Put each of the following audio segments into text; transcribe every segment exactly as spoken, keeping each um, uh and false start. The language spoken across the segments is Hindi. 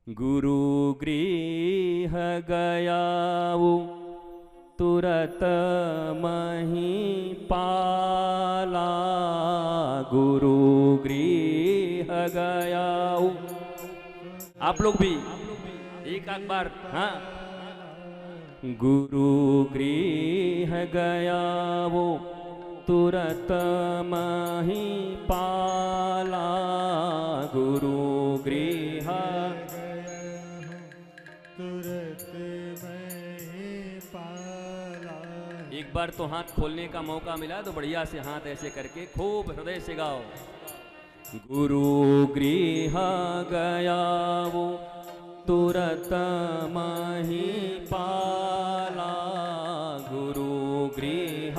गुरु गृह गयाऊ तुरत मही पाला। गुरु गृह गयाऊ। आप लोग भी एक आध बार। हाँ, गुरु गृह गयाऊ तुरत मही पाला। गुरु गृह तुरत मही पाला। एक बार तो हाथ खोलने का मौका मिला तो बढ़िया से हाथ ऐसे करके खूब हृदय से गाओ। गुरु गृह गयाऊ तुरत मही पाला। गुरु गृह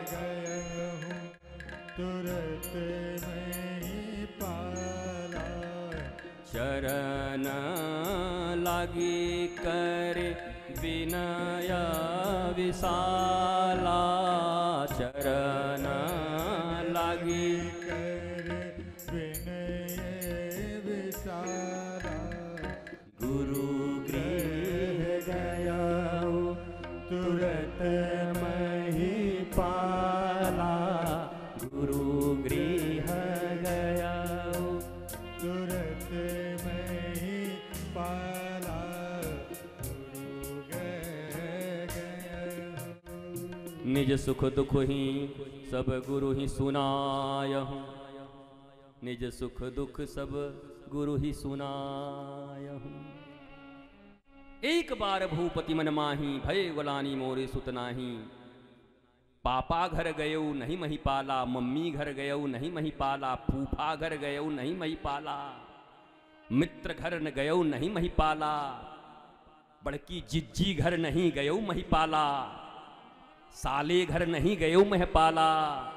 तुरत मही पाला। चरण लागी करे विनय विशाला। चरण लागी करे विनय विशाला। गुरु गृह गयाऊ तुरत मही पाला। गुरु गृह गयाऊ तुरत मही पाला। गुरु गृह गयाऊ। निज सुख दुख ही सब गुरु ही सुनायहूँ। निज सुख दुख सब गुरु ही सुनायहूँ। एक बार भूपति मन माही भय गुलानी मोरे सुत नाही। पापा घर गयऊ नहीं मही पाला। मम्मी घर गयऊ नहीं मही पाला। फूफा घर गयऊ नहीं मही पाला। मित्र घर न गयऊ नहीं मही पाला। बड़की जिज्जी घर नहीं गयऊ मही पाला। साले घर नहीं गयऊ मह पाला।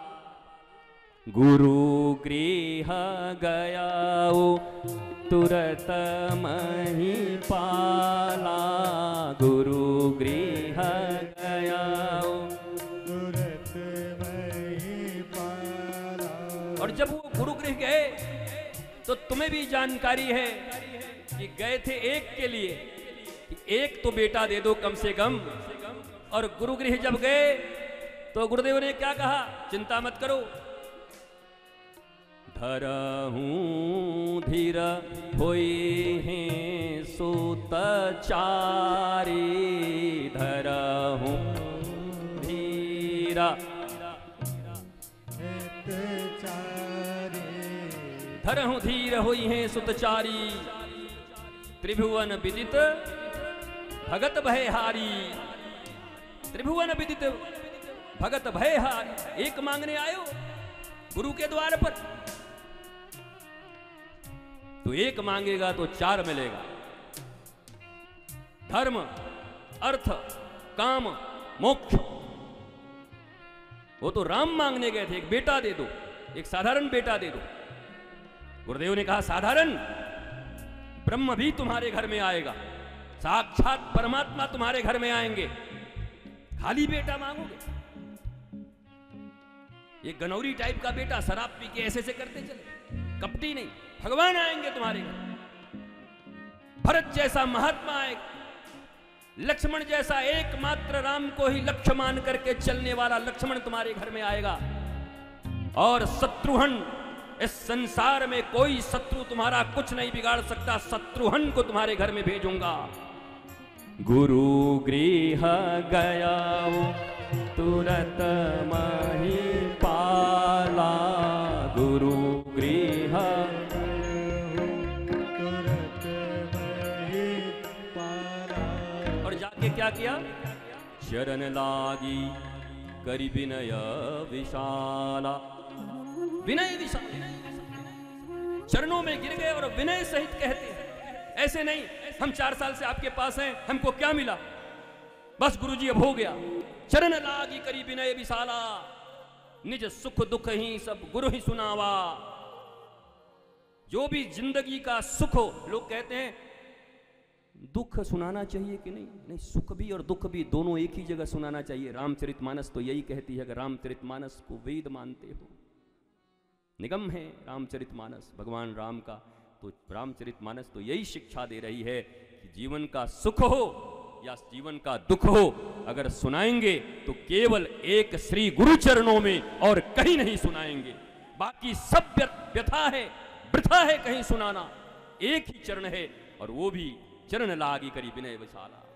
गुरु गृह गयाऊ तुरत मही पाला। गुरु गृह गयाऊ तुरत मही पाला। और जब वो गुरु गृह गए तो तुम्हें भी जानकारी है कि गए थे एक के लिए, एक तो बेटा दे दो कम से कम। और गुरु गृह जब गए तो गुरुदेव ने क्या कहा? चिंता मत करो, धरहूं धीर होई हैं सुत चारी। धरहूं धीरा धरहूं धीर होई हैं सुतचारी। त्रिभुवन विदित भगत भयहारी। त्रिभुवन विदित भगत भयहारी। एक मांगने आयो गुरु के द्वार पर, तो एक मांगेगा तो चार मिलेगा। धर्म, अर्थ, काम, मोक्ष। वो तो राम मांगने गए थे, एक बेटा दे दो, एक साधारण बेटा दे दो। गुरुदेव ने कहा साधारण? ब्रह्म भी तुम्हारे घर में आएगा, साक्षात परमात्मा तुम्हारे घर में आएंगे, खाली बेटा मांगोगे? ये गनौरी टाइप का बेटा शराब पी के ऐसे ऐसे करते चले, कपटी नहीं। भगवान आएंगे तुम्हारे घर। भरत जैसा महात्मा आएगा, लक्ष्मण जैसा एकमात्र राम को ही लक्ष्य मान करके चलने वाला लक्ष्मण तुम्हारे घर में आएगा। और शत्रुघ्न, इस संसार में कोई शत्रु तुम्हारा कुछ नहीं बिगाड़ सकता, शत्रुघ्न को तुम्हारे घर में भेजूंगा। गुरु गृह गयाऊ तुरत मही पाला। गुरु गृह तुरत मही पाला। और जाके क्या किया? शरण लागी करी विनय विशाला। विनय विशाल, चरणों में गिर गए और विनय सहित कहते हैं, ऐसे नहीं हम चार साल से आपके पास हैं, हमको क्या मिला, बस गुरुजी अब हो गया। चरण लागी करी विनय विशाला। निज सुख दुख ही सब गुरु ही सुनावा। जो भी जिंदगी का सुख हो, लोग कहते हैं दुख सुनाना चाहिए कि नहीं? नहीं, सुख भी और दुख भी दोनों एक ही जगह सुनाना चाहिए। रामचरितमानस तो यही कहती है, अगर रामचरितमानस को वेद मानते हो, निगम है रामचरितमानस, भगवान राम का तो रामचरितमानस तो यही शिक्षा दे रही है कि जीवन का सुख हो या जीवन का दुख हो, अगर सुनाएंगे तो केवल एक श्री गुरु चरणों में और कहीं नहीं सुनाएंगे। बाकी सब व्यथा है, वृथा है कहीं सुनाना। एक ही चरण है और वो भी चरण लागी करी विनय विशाला।